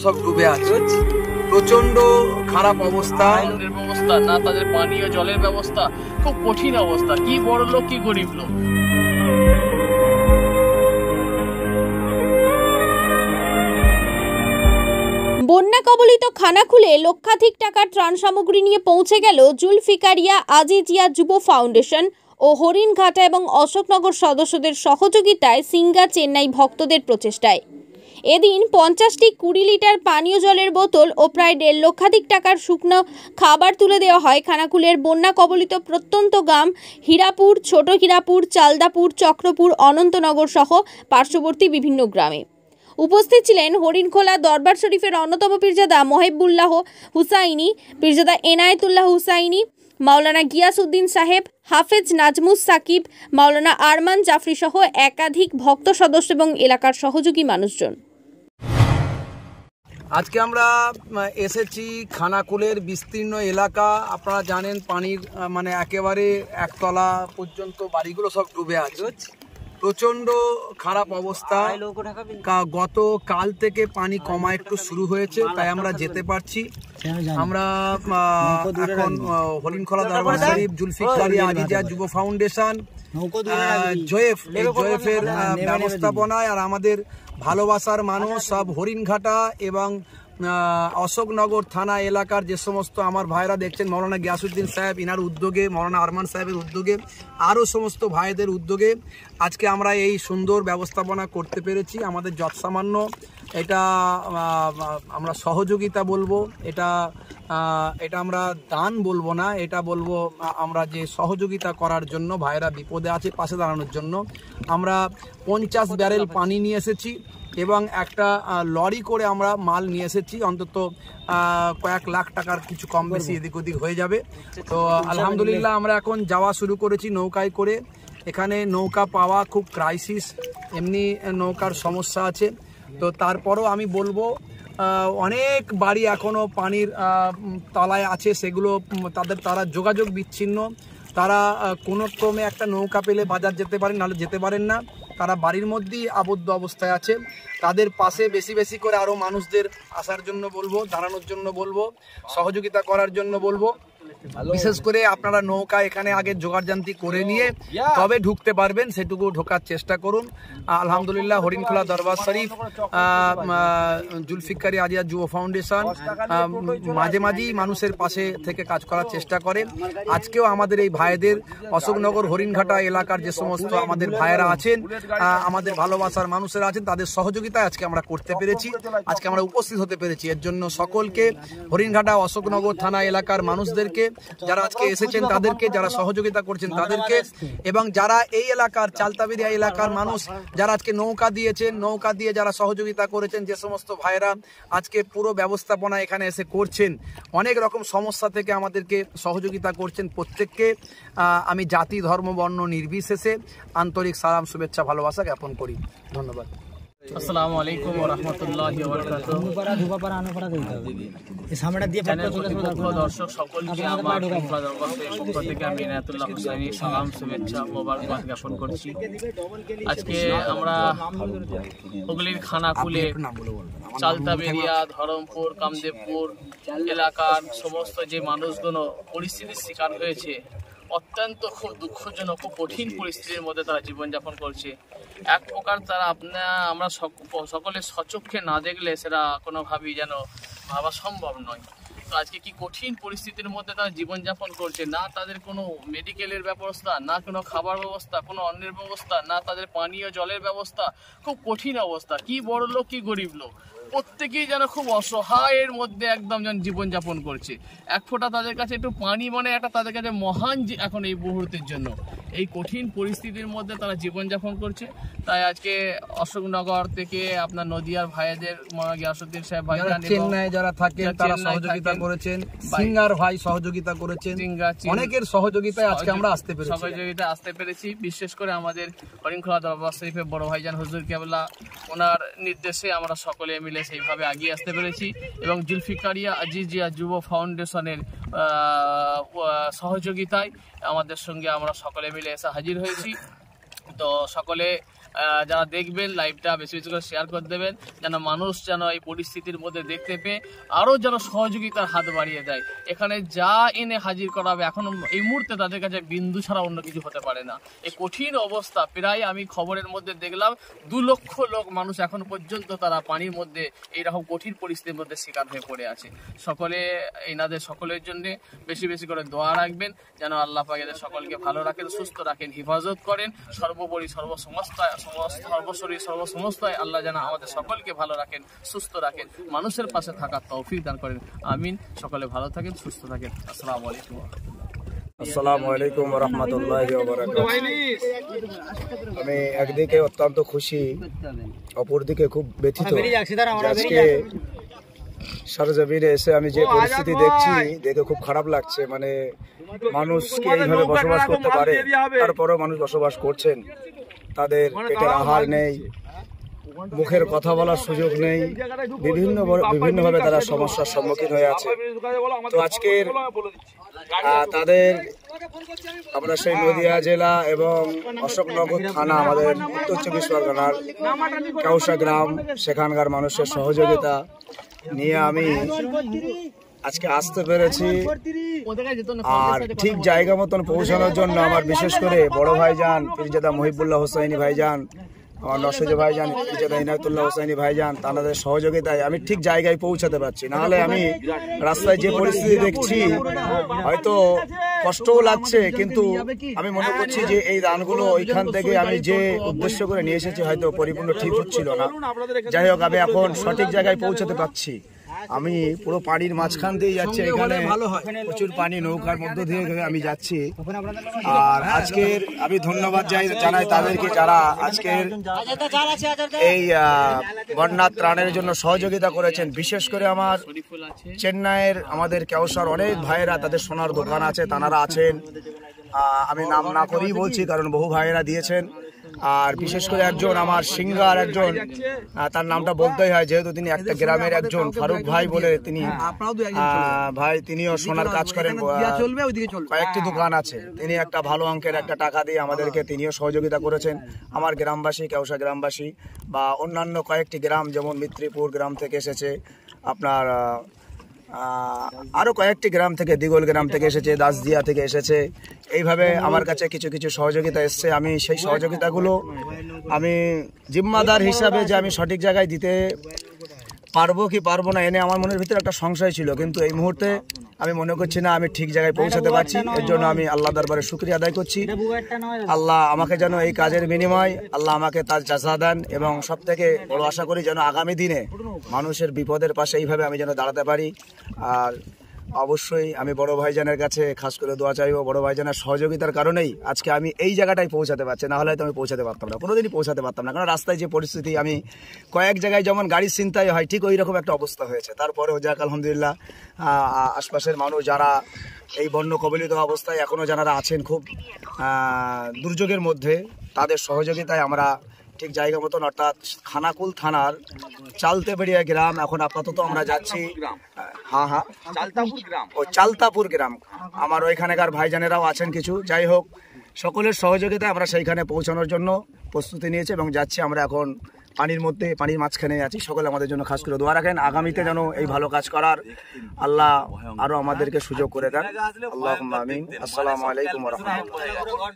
সব ডুবে আছে, প্রচন্ড খারাপ অবস্থা, না তাদের পানীয় জলের ব্যবস্থা, খুব কঠিন অবস্থা। কি বড় লোক কি গরিব লোক। বন্যা কবলিত খানাকুলে লক্ষাধিক টাকার ত্রাণ সামগ্রী নিয়ে পৌঁছে গেল জুলফিকারিয়া আজিজিয়া যুব ফাউন্ডেশন ও হরিণঘাটা এবং অশোকনগর সদস্যদের সহযোগিতায় সিঙ্গা চেন্নাই ভক্তদের প্রচেষ্টায় এদিন 50টি 20 লিটার পানীয় জলের বোতল ও প্রায় 1.5 লক্ষাধিক টাকার শুকনো খাবার তুলে দেওয়া হয় খানাকুলের বন্যা কবলিত প্রত্যন্ত গ্রাম হীরাপুর, ছোট হীরাপুর, চালদাপুর, চক্রপুর, অনন্তনগর সহ পার্শ্ববর্তী বিভিন্ন গ্রামে। উপস্থিত ছিলেন হরিণখোলা দরবার শরীফের অন্যতম পীরজাদা মহিবুল্লাহ হুসাইনি, পীরজাদা এনায়েতুল্লাহ হুসাইনি, মাওলানা গিয়াসউদ্দিন সাহেব, হাফেজ নাজমুস সাকিব, মাওলানা আরমান জাফরি সহ একাধিক ভক্ত সদস্য এবং এলাকার সহযোগী মানুষজন। আজকে আমরা এসেছি খানাকুলের বিস্তীর্ণ এলাকা। আপনারা জানেন পানির মানে একেবারে একতলা পর্যন্ত বাড়িগুলো সব ডুবে আছে, প্রচন্ড খারাপ অবস্থা। গত কাল থেকে পানি কমা একটু শুরু হয়েছে, তাই আমরা যেতে পারছি। আমরা এখন হরিণখোলা দরবার শরীফ জুলফিকারিয়া আজিজিয়া যুব ফাউন্ডেশন জয়েফের ব্যবস্থাপনায় আর আমাদের ভালোবাসার মানুষ সব হরিণঘাটা এবং অশোকনগর থানা এলাকার যে সমস্ত আমার ভাইরা দেখছেন, মৌলানা গিয়াসউদ্দিন সাহেব ইনার উদ্যোগে, মৌলানা আরমান সাহেবের উদ্যোগে, আরও সমস্ত ভাইদের উদ্যোগে আজকে আমরা এই সুন্দর ব্যবস্থাপনা করতে পেরেছি। আমাদের যৎসামান্য এটা আমরা সহযোগিতা বলবো, এটা আমরা দান বলবো না, এটা বলবো আমরা যে সহযোগিতা করার জন্য ভাইরা বিপদে আছে পাশে দাঁড়ানোর জন্য আমরা 50 ব্যারেল পানি নিয়ে এসেছি এবং একটা লরি করে আমরা মাল নিয়ে এসেছি। অন্তত কয়েক লাখ টাকার কিছু কম বেশি এদিক ওদিক হয়ে যাবে। তো আলহামদুলিল্লাহ আমরা এখন যাওয়া শুরু করেছি নৌকায় করে। এখানে নৌকা পাওয়া খুব ক্রাইসিস, এমনি নৌকার সমস্যা আছে। তো তারপরও আমি বলবো অনেক বাড়ি এখনও পানির তলায় আছে, সেগুলো তারা যোগাযোগ বিচ্ছিন্ন। তারা কোনো ক্রমে একটা নৌকা পেলে বাজার যেতে পারেন, নাহলে যেতে পারেন না। তারা বাড়ির মধ্যেই আবদ্ধ অবস্থায় আছে। তাদের পাশে বেশি বেশি করে আরও মানুষদের আসার জন্য বলবো, দাঁড়ানোর জন্য বলবো, সহযোগিতা করার জন্য বলবো। বিশেষ করে আপনারা নৌকা এখানে আগে জোগাড়জান্তি করে নিয়ে তবে ঢুকতে পারবেন, সেটুকু ঢোকার চেষ্টা করুন। আলহামদুলিল্লাহ হরিণখোলা দরবার শরীফ জুলফিকারিয়া আজিজিয়া যুব ফাউন্ডেশন মাঝে মাঝেই মানুষের পাশে থেকে কাজ করার চেষ্টা করে। আজকেও আমাদের এই ভাইদের অশোকনগর হরিণঘাটা এলাকার যে সমস্ত আমাদের ভাইয়েরা আছেন, আমাদের ভালোবাসার মানুষেরা আছেন, তাদের সহযোগিতায় আজকে আমরা করতে পেরেছি, আজকে আমরা উপস্থিত হতে পেরেছি। এর জন্য সকলকে, হরিণঘাটা অশোকনগর থানা এলাকার মানুষদেরকে, যারা আজকে এসেছেন তাদেরকে, যারা সহযোগিতা করছেন তাদেরকে, এবং যারা এই এলাকার চালতাবেরিয়া এলাকার মানুষ যারা আজকে নৌকা দিয়েছেন, নৌকা দিয়ে যারা সহযোগিতা করেছেন, যে সমস্ত ভাইরা আজকে পুরো ব্যবস্থাপনা এখানে এসে করছেন, অনেক রকম সমস্যা থেকে আমাদেরকে সহযোগিতা করছেন, প্রত্যেককে আমি জাতি ধর্ম বর্ণ নির্বিশেষে আন্তরিক সালাম, শুভেচ্ছা, ভালোবাসা জ্ঞাপন করি। ধন্যবাদ। আসসালামু আলাইকুম ওয়া রাহমাতুল্লাহি ওয়া বারাকাতুহু। দর্শক সকলকে আমার পক্ষ থেকে আমি এনায়েতুল্লাহ হুসাইনি সালাম, শুভেচ্ছা, মোবারকবাদ জ্ঞাপন করছি। আজকে আমরা হুগলির খানাকুলে, চালতাবেরিয়া, ধরমপুর, কামদেবপুর এলাকার সমস্ত যে মানুষগুলো পরিস্থিতির শিকার হয়েছে, অত্যন্ত খুব দুঃখজনক, খুব কঠিন পরিস্থিতির মধ্যে তারা জীবনযাপন করছে। এক প্রকার তারা আমরা সকলে সচক্ষে না দেখলে সেটা কোনোভাবেই যেন ভাবা সম্ভব নয়। তো আজকে কি কঠিন পরিস্থিতির মধ্যে তারা জীবনযাপন করছে, না তাদের কোনো মেডিকেলের ব্যবস্থা, না কোনো খাবার ব্যবস্থা, কোনো অন্যের ব্যবস্থা, না তাদের পানীয় জলের ব্যবস্থা, খুব কঠিন অবস্থা। কি বড় লোক কি গরিব লোক, প্রত্যেকেই যেন খুব অসহায়ের মধ্যে একদম যেন জীবনযাপন করছে। এক ফোঁটা তাদের কাছে একটু পানি মানে একটা তাদের কাছে মহান এখন এই মুহূর্তের জন্য। এই কঠিন পরিস্থিতির মধ্যে তারা জীবনযাপন করছে। তাই আজকে অশোকনগর থেকে আপনার নদিয়ার ভাইদের, গিয়াসউদ্দিন সাহেব ভাইজান, চেন্নাই যারা থাকেন তারা সহযোগিতা করেছেন, সিঙ্গার ভাই সহযোগিতা করেছেন, অনেকের সহযোগিতায় আজকে আমরা আসতে পেরেছি। বিশেষ করে আমাদের হরিণখোলা দরবার শরীফের বড় ভাইজান হুজুর কেবলা, ওনার নির্দেশে আমরা সকলে মিলে সেইভাবে এগিয়ে আসতে পেরেছি। এবং জুলফিকারিয়া আজিজিয়া যুব ফাউন্ডেশনের সহযোগিতায় আমাদের সঙ্গে আমরা সকলে মিলে এসে হাজির হয়েছি। তো সকলে যারা দেখবেন লাইভটা বেশি বেশি করে শেয়ার করে দেবেন, যেন মানুষ যেন এই পরিস্থিতির মধ্যে দেখতে পেয়ে আরও যেন সহযোগিতার হাত বাড়িয়ে দেয়। এখানে যা এনে হাজির করা হবে এখন এই মুহূর্তে তাদের কাছে বিন্দু ছাড়া অন্য কিছু হতে পারে না। এই কঠিন অবস্থা, প্রায় আমি খবরের মধ্যে দেখলাম 2 লক্ষ লোক মানুষ এখন পর্যন্ত তারা পানির মধ্যে এইরকম কঠিন পরিস্থিতির মধ্যে শিকার হয়ে পড়ে আছে। সকলে এনাদের সকলের জন্য বেশি বেশি করে দোয়া রাখবেন, যেন আল্লাহ পাক এদের সকলকে ভালো রাখেন, সুস্থ রাখেন, হিফাজত করেন। সর্বোপরি সর্বসমস্তায় আল্লাহ যেন আমাদের সকলকে ভালো রাখেন, সুস্থ রাখেন, মানুষের পাশে থাকার তৌফিক দান করেন। আমিন। সকলে ভালো থাকেন, সুস্থ থাকেন। আসসালামু আলাইকুম। আসসালামু আলাইকুম ওয়া রাহমাতুল্লাহি ওয়া বারাকাতুহু। আমি একদিকে অত্যন্ত খুশি, অপরদিকে খুব ব্যথিত। আজকে সরজমিনে এসে আমি যে পরিস্থিতি দেখছি, দেখে খুব খারাপ লাগছে। মানে মানুষকে এইভাবে বসবাস করতে পারে, তারপরেও মানুষ বসবাস করছেন। তাদের পেটের আহার নেই, মুখের কথা বলার সুযোগ নেই, বিভিন্নভাবে তারা সমস্যার সম্মুখীন হয়ে আছে। তো আজকের তাদের আমরা সেই নদিয়া জেলা এবং অশোকনগর থানা, আমাদের উত্তর 24 পরগনার কেওসা গ্রাম, সেখানকার মানুষের সহযোগিতা নিয়ে আমি আজকে আসতে পেরেছি। আর ঠিক জায়গা মতন পৌঁছানোর জন্য আমার বিশেষ করে বড় ভাইজান পীরজাদা মহিবুল্লাহ হোসাইনি ভাইজান, আমার নসরুল ভাইজান, পীরজাদা ইনায়েতুল্লাহ হোসাইনি ভাইজান, তাদের সহযোগিতায় আমি ঠিক জায়গায় পৌঁছাতে পারছি। নাহলে আমি রাস্তায় যে পরিস্থিতি দেখছি, হয়তো কষ্টও লাগছে, কিন্তু আমি মনে করছি যে এই দানগুলো ওইখান থেকে আমি যে উদ্দেশ্য করে নিয়ে এসেছি হয়তো পরিপূর্ণ ঠিক হচ্ছিল না। যাই হোক, আমি এখন সঠিক জায়গায় পৌঁছাতে পারছি। আমি পুরো পানির মাঝখান দিয়ে যাচ্ছি, এখানে প্রচুর পানি, নৌকার মধ্য দিয়ে আমি যাচ্ছি। আর আজকের আমি ধন্যবাদ জানাই তাদেরকে যারা আজকের এই বন্যার ত্রাণের জন্য সহযোগিতা করেছেন। বিশেষ করে আমার চেন্নাইয়ের আমাদের কেওসার অনেক ভাইয়েরা, তাদের সোনার দোকান আছে, তানারা আছেন। আমি নাম না করেই বলছি, কারণ বহু ভাইয়েরা দিয়েছেন। আর বিশেষ করে একজন আমার সিঙ্গার, একজন তার নামটা বলতেই হয় যেহেতু তিনি একটা গ্রামের একজন ফারুক ভাই বলে তিনি ভাই, তিনিও সোনার কাজ করেন, কয়েকটি দোকান আছে। তিনি একটা ভালো অঙ্কের একটা টাকা দিয়ে আমাদেরকে তিনিও সহযোগিতা করেছেন। আমার গ্রামবাসী, কেওসা গ্রামবাসী বা অন্যান্য কয়েকটি গ্রাম, যেমন মিত্রপুর গ্রাম থেকে এসেছে, আপনার আরো কয়েকটি গ্রাম থেকে, দিগল গ্রাম থেকে এসেছে, দাসদিয়া থেকে এসেছে। এইভাবে আমার কাছে কিছু কিছু সহযোগিতা এসছে। আমি সেই সহযোগিতাগুলো আমি জিম্মাদার হিসাবে যে আমি সঠিক জায়গায় দিতে পারবো কি পারবো না, এনে আমার মনের ভিতরে একটা সংশয় ছিল। কিন্তু এই মুহূর্তে আমি মনে করছি না আমি ঠিক জায়গায় পৌঁছাতে পারছি। এর জন্য আমি আল্লাহ দরবারে শুকরিয়া আদায় করছি। আল্লাহ আমাকে যেন এই কাজের বিনিময় আল্লাহ আমাকে তার জাযা দেন, এবং সব থেকে বড় আশা করি যেন আগামী দিনে মানুষের বিপদের পাশে এইভাবে আমি যেন দাঁড়াতে পারি। আর অবশ্যই আমি বড় ভাইজানের কাছে খাস করে দোয়া চাইবো। বড় ভাইজানের সহযোগিতার কারণেই আজকে আমি এই জায়গাটায় পৌঁছাতে পারছি, না হলে তো আমি পৌঁছাতে পারতাম না, কোনোদিনই পৌঁছাতে পারতাম না। কারণ রাস্তায় যে পরিস্থিতি, আমি কয়েক জায়গায় যেমন গাড়ির ছিনতাই হয়, ঠিক ওই রকম একটা অবস্থা হয়েছে। তারপরেও যাক আলহামদুলিল্লাহ, আশপাশের মানুষ যারা এই বন্য কবলিত অবস্থায় এখনও যারা আছেন খুব দুর্যোগের মধ্যে, তাদের সহযোগিতায় আমরা ঠিক জায়গা মতন, অর্থাৎ খানাকুল থানার চালতেবেড়িয়া গ্রাম এখন আপাতত আমরা যাচ্ছি। চালতাপুর গ্রাম আমার ওইখানেকার ভাইজানেরাও আছেন কিছু। যাই হোক, সকলের সহযোগিতায় আমরা সেইখানে পৌঁছানোর জন্য প্রস্তুতি নিয়েছি এবং যাচ্ছি। আমরা এখন পানির মধ্যে, পানির মাঝখানে আছি। সকলে আমাদের জন্য খাস করে দোয়া রাখেন, আগামীতে যেন এই ভালো কাজ করার আল্লাহ আরো আমাদেরকে সুযোগ করে দেন। আল্লাহুম্মা আমিন। আসসালামু আলাইকুম ওয়া রাহমাতুল্লাহ।